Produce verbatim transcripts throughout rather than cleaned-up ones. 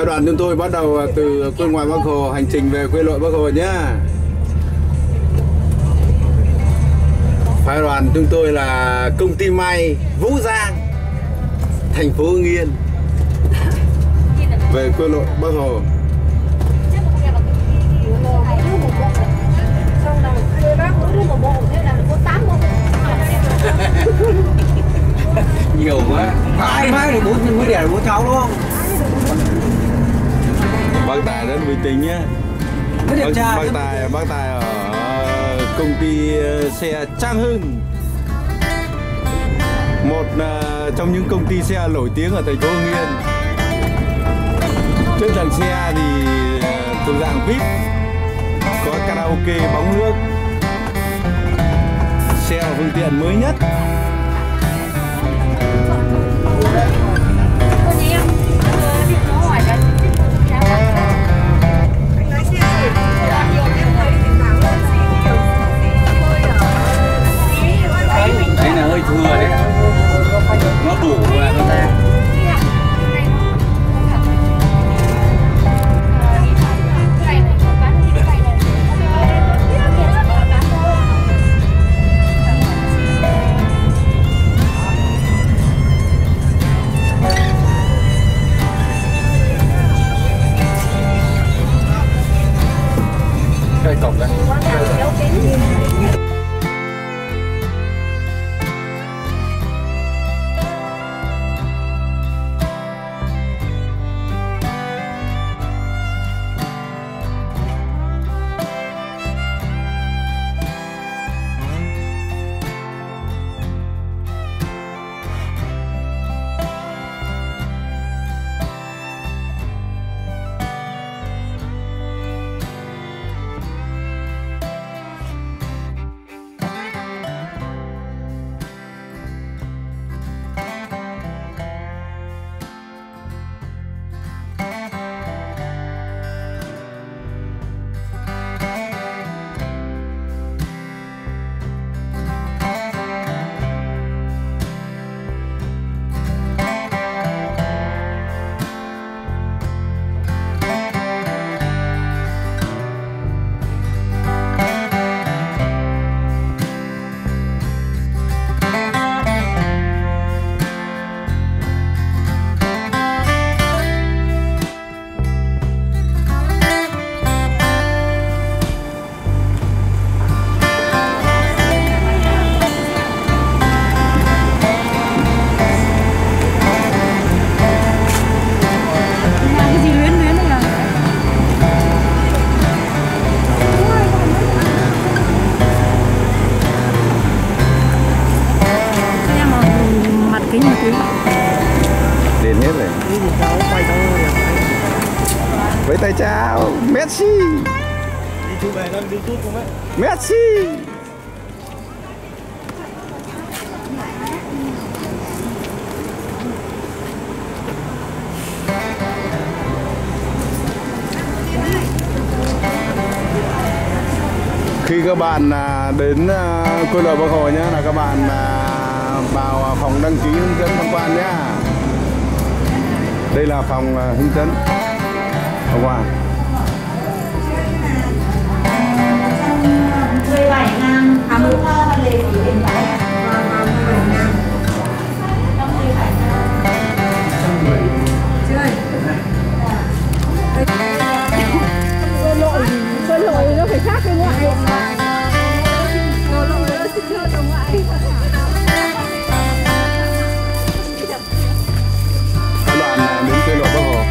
đoàn chúng tôi bắt đầu từ quê ngoại Bắc Hồ hành trình về quê nội Bắc Hồ nhé. Phái đoàn chúng tôi là công ty may Vũ Giang, thành phố Hưng Yên, về quê nội Bắc Hồ. Nhiều quá. Mãi mãi thì bốn mới đẻ bốn cháu đúng không? Bác Tài rất bình tĩnh nhé. Bác, bác Tài bác Tài ở công ty xe Trang Hưng, một uh, trong những công ty xe nổi tiếng ở thành phố Hưng Yên. Trên dàn xe thì uh, thuộc dạng vê i pê, có karaoke, bóng nước, xe là phương tiện mới nhất. Đấy là hơi thừa đấy, nó đủ là nó ra. Cây cọc đấy. Đến hết rồi. Với tay chào Messi. Đi chụp về lên YouTube không ấy? Messi. Khi các bạn đến quê nội Bắc Hồ nhé, là các bạn vào phòng đăng ký hướng dẫn tham quan nhé. Đây là phòng hướng dẫn tham quan. mười bảy ngàn, à mười ba lệ phí hiện tại là mười bảy ngàn. mười bảy ngàn. Chơi. Bơi lội, bơi lội nó phải khác cái ngoại. Bơi lội nó thích chơi ở ngoại. Đoàn đến quê nội Bắc Hồ.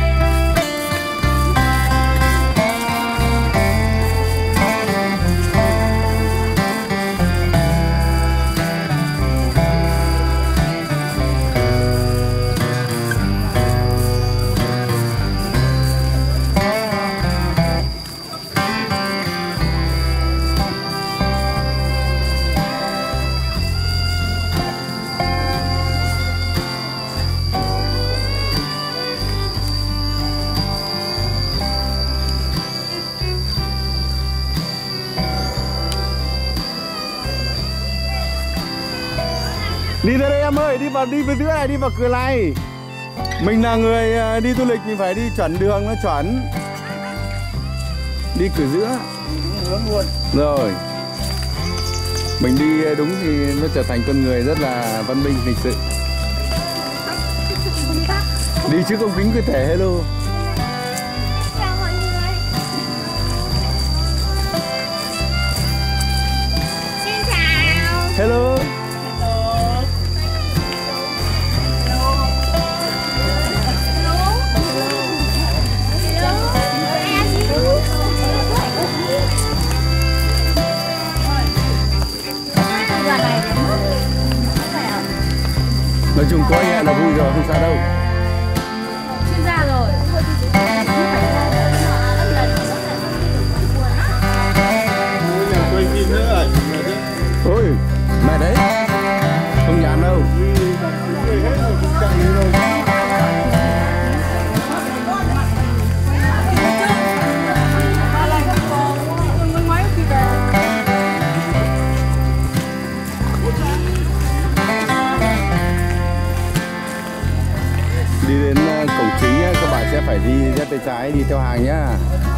Đi ra đây em ơi, đi vào đi về giữa này, đi vào cửa này. Mình là người à, đi du lịch mình phải đi chuẩn đường, nó chuẩn. Đi cửa giữa. Rồi. Mình đi đúng thì nó trở thành con người rất là văn minh, lịch sự. Đi chứ không kính cơ thể. Hello. Chào mọi người. Xin chào. Hello. Nói chung có anh em là vui rồi, không sao đâu. Chuyên gia rồi. Quay phim nữa ảnh Ôi, mẹ đấy, không nhàn đâu. người hết rồi, cũng chạy đi rồi. Đi đến cổng chính nhá, các bạn sẽ phải đi rẽ tay trái, đi theo hàng nhá.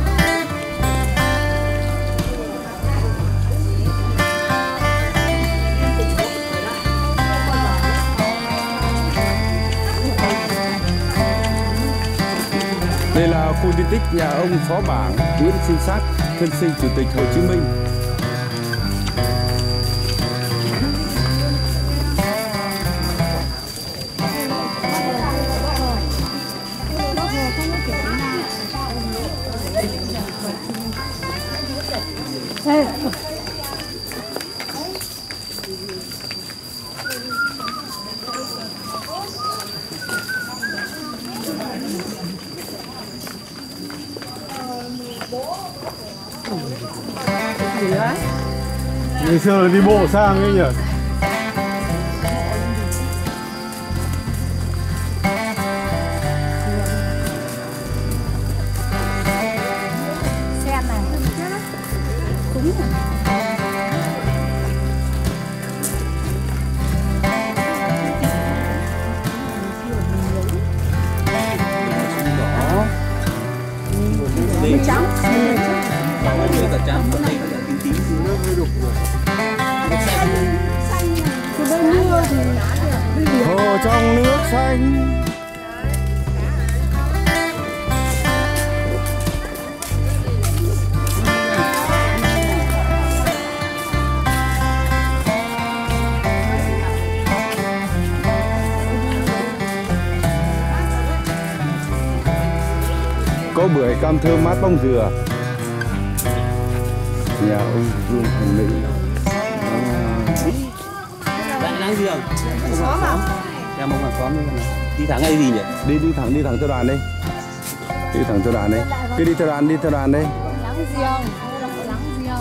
Đây là khu di tích nhà ông Phó Bảng Nguyễn Sinh Sắc, thân sinh Chủ tịch Hồ Chí Minh. Ngày xưa là đi bộ sang ấy nhỉ. Xem này. Đúng rồi. Đi Trắng. chưa cả trắng, còn đây là tím tím. Nước mới đục rồi. Từ bên mưa thì Hồ trong nước xanh. Có bưởi cam thơm mát bông dừa. Nhà ông Vương Thành Nữ. Bạn đang gì không? xóm à? Em mong hàng xóm nữa này. Đi thẳng hay gì nhỉ? Đi đi thẳng đi thẳng theo đoàn đi. Đi thẳng theo đoàn đi. Cứ đi theo đoàn đi theo đoàn đi. Lắng riêng, lắng riêng.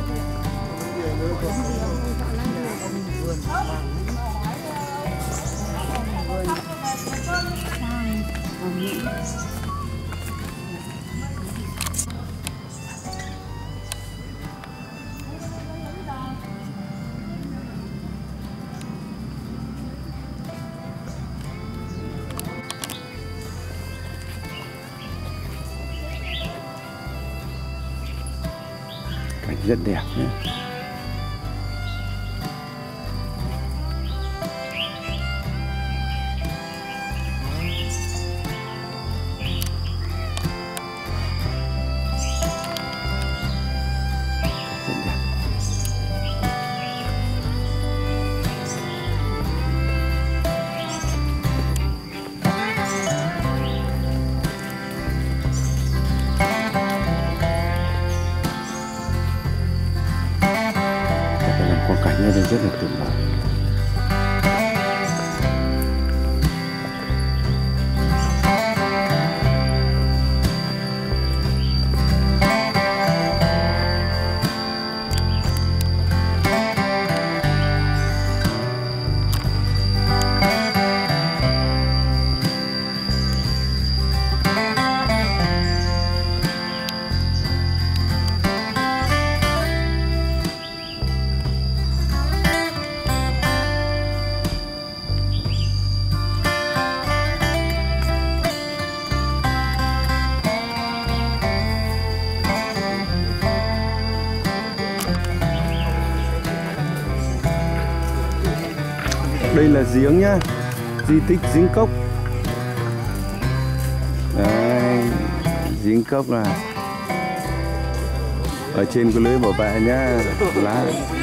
Cảnh rất đẹp nhé. Rất đẹp. Quang cảnh ở đây rất là tuyệt vời. Đây là giếng nhá, di tích giếng cốc. Đấy, giếng cốc là ở trên có lưới bảo vệ nhá, lá.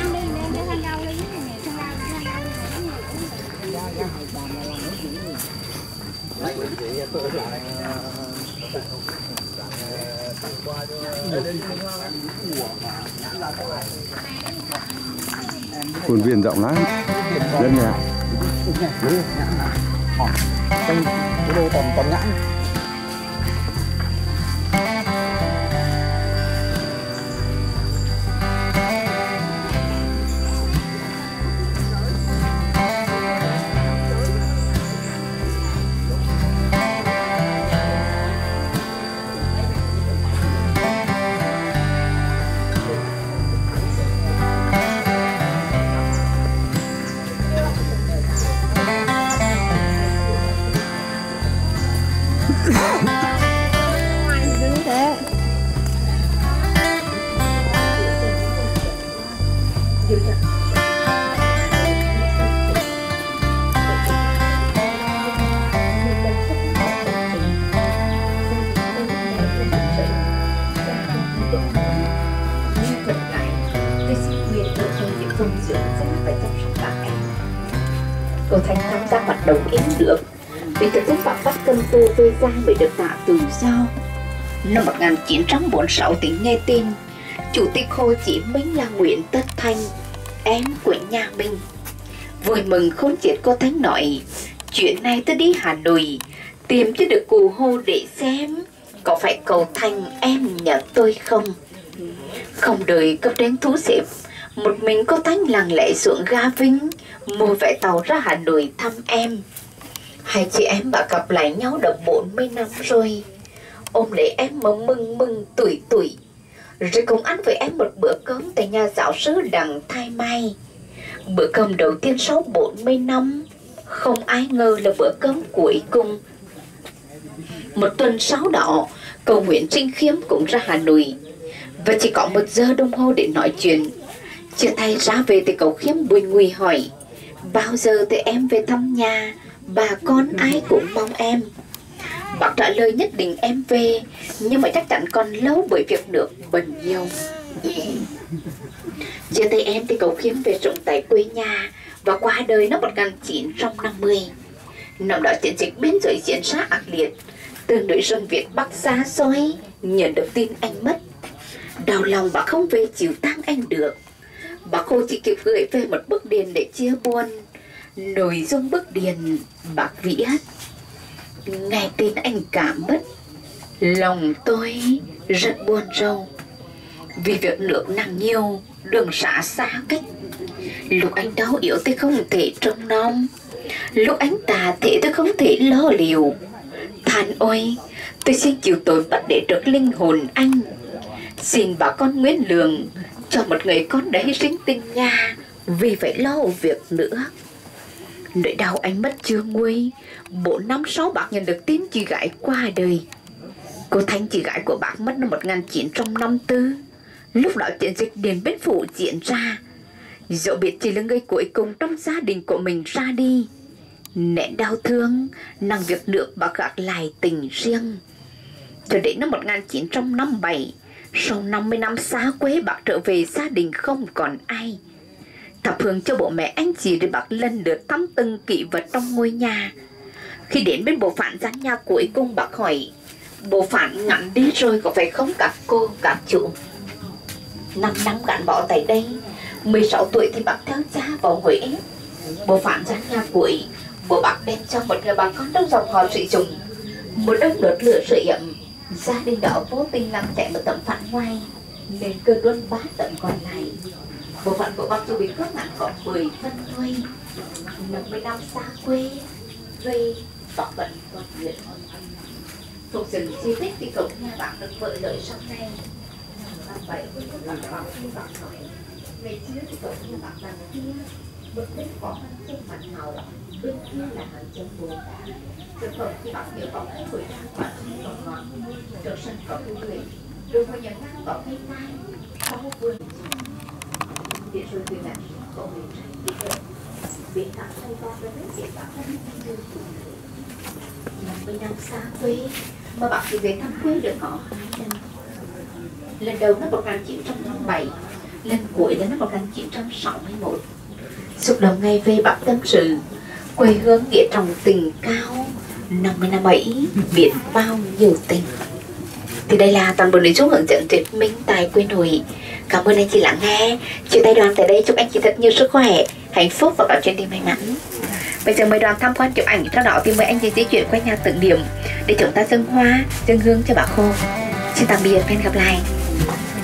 Khuôn viên rộng lắm, rất đẹp. Trong cái đồ còn còn nhãn. Cô Thanh tham gia hoạt động kiếm được vì thực tế phạm bắt cân tu về ra mới được tạ từ do. Năm một nghìn chín trăm bốn mươi sáu tỉnh nghe tin Chủ tịch Hồ Chí Minh là Nguyễn Tất Thành, em của nhà Minh. Vui mừng khôn chết, cô Thanh nói chuyện này tôi đi Hà Nội tìm cho được cụ Hồ để xem có phải cậu Thành em nhận tôi không. Không đợi cấp đến thu xếp, một mình cô Thanh lặng lẽ xuống ga Vinh mua vé tàu ra Hà Nội thăm em. Hai chị em đã gặp lại nhau được bốn mươi năm rồi. Ôm lấy em mà mừng mừng tuổi tuổi, rồi cùng ăn với em một bữa cơm tại nhà giáo sư Đặng Thái Mai. Bữa cơm đầu tiên sau bốn mươi năm, không ai ngờ là bữa cơm cuối cùng. Một tuần sau đó, cậu Nguyễn Trinh Khiêm cũng ra Hà Nội, và chỉ có một giờ đồng hồ để nói chuyện. Chưa tay ra về thì cậu Khiêm buồn nguy hỏi: bao giờ thì em về thăm nhà, bà con ai cũng mong em. Bác trả lời nhất định em về, nhưng mà chắc chắn còn lâu bởi việc nước bận nhiều. Chưa tay em thì cậu Khiêm về trụng tại quê nhà và qua đời năm một nghìn chín trăm năm mươi. Năm đó chiến dịch biên giới diễn ra ác liệt, từ núi rừng Việt Bắc xa xôi nhận được tin anh mất. Đau lòng bác không về chịu tang anh được. Bác Hồ chỉ kịp gửi về một bức điện để chia buồn. Nội dung bức điện bác viết: nghe tin anh cả mất, lòng tôi rất buồn rầu, vì việc nước nặng nhiều, đường xá xa cách. Lúc anh đau yếu tôi không thể trông nom, lúc anh tà thế tôi không thể lo liệu. Than ôi, tôi xin chịu tội bắt để được linh hồn anh. Xin bà con Nguyễn Lường cho một người con đã hy sinh tình nhà vì phải lo việc nữa. Nỗi đau anh mất chưa nguôi, bốn năm sau bác nhận được tin chị gái qua đời. Cô Thanh, chị gái của bác, mất năm một nghìn chín trăm năm mươi tư. Lúc đó chiến dịch Điện Biên Phủ diễn ra. Dẫu biết chị là người cuối cùng trong gia đình của mình ra đi, nén đau thương, năng việc nước bác gác lại tình riêng. Cho đến năm một nghìn chín trăm năm mươi bảy, sau năm mươi năm xa quê, bác trở về gia đình không còn ai. Thắp hương cho bố mẹ anh chị để bác lần lượt thăm từng kỷ vật trong ngôi nhà. Khi đến bên bộ phản gian nhà cuối cùng, bác hỏi: bộ phản ngắn đi rồi có phải không các cô, các chú? Năm năm gắn bó tại đây, mười sáu tuổi thì bác theo cha vào Huế. Bộ phản gian nhà cuối, bố bác đem cho một người bà con trong dòng họ Sĩ Trùng một đống đốt lửa sưởi ấm. Gia đình đó vô tình làm chạy một tấm phản ngoài, nên cơ luôn ba tấm còn lại. Bộ phận của bác dù bị cướp ngắn có mười phân thôi. năm mươi năm xa quê, rồi bác vẫn còn nguyện. Phục dựng di tích thì cổng nhà bác được vợ lợi sau này. Năm bảy, bác bảo khi bác nói, ngày trước thì cổng nhà bác đằng kia, bực bên có văn chương mặt hào, bên kia là hàng chân bồ đá. Thực phẩm thì bác nhớ bóng cái hồi đang quả chân ngọt ngọt, trở sân có thu người, rồi vào nhà ngang có cây mai, sau vườn. Điện rồi từ nãy có người trai đi gần, Biển đảo Sài Gòn là nước biển đảo năm mươi năm xa quê mà bạn chỉ về thăm quê được họ hai lần. Lần đầu năm một nghìn chín trăm năm mươi bảy, lần cuối là năm một nghìn chín trăm sáu mươi mốt. Xúc động ngày về Bắc tâm sự, quê hương nghĩa trọng tình cao, năm mươi năm ấy biết bao nhiêu tình. Thì đây là toàn bộ nội dung hướng dẫn thuyết minh tại quê nội. Cảm ơn anh chị lắng nghe. Chia tay đoàn tại đây, chúc anh chị thật nhiều sức khỏe, hạnh phúc và có chuyến đi may mắn. Bây giờ mời đoàn tham quan chụp ảnh, sau đó thì mời anh chị di chuyển qua nhà tưởng niệm để chúng ta dâng hoa, dâng hương cho Bác Hồ. Xin tạm biệt và hẹn gặp lại.